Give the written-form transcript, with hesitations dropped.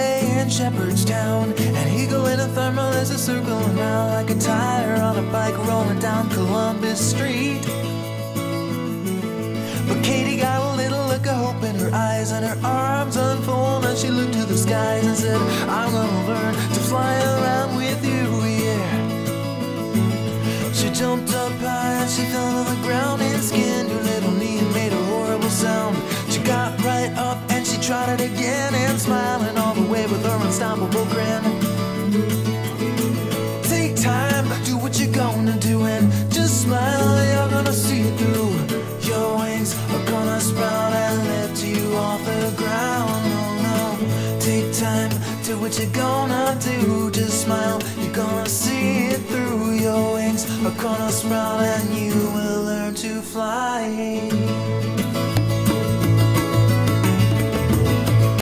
away in Shepherdstown. An eagle in a thermal is a circling round like a tire on a bike rolling down Columbus Street. But Katie got a little look of hope in her eyes, and her arms unfold and she looked to the skies and said, I'm gonna learn to fly around with you, yeah. She jumped up high and she fell to the ground and skinned her little knee and made a horrible sound. She got right up and she tried it again, and smiling all the way with her unstoppable grin. Take time, do what you're gonna do, and just smile, you're gonna see it through. Your wings are gonna sprout and lift you off the ground. Oh no, take time, do what you're gonna do, just smile, you're gonna see it through. Your wings are gonna sprout and you will learn to fly.